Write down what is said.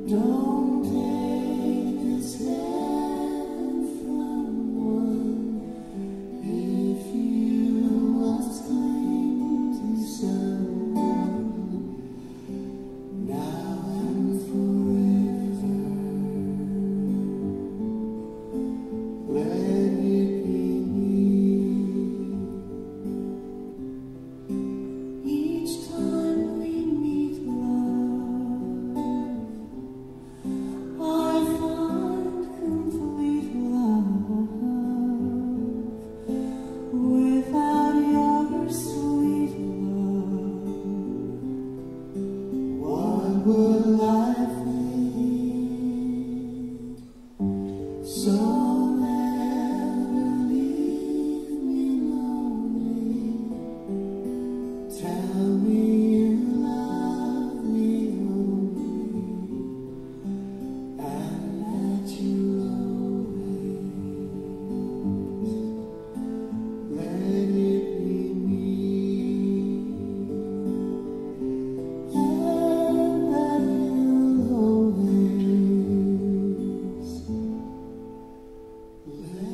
Don't take this heaven from one if you must cling to someone now and forever. Let it be me. Each time we meet love, I find complete love. Without your sweet love, what would life be? So never leave me lonely. Tell me you love me only, and that you always let it be me, and that you always let it be.